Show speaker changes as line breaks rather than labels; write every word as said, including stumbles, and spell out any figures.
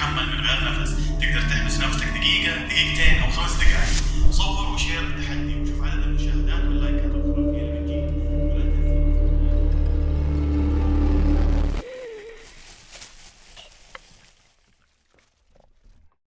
تتحمل من غير نفس، تقدر تحبس نفسك دقيقة، دقيقتين أو خمس دقائق. صور وشير التحدي.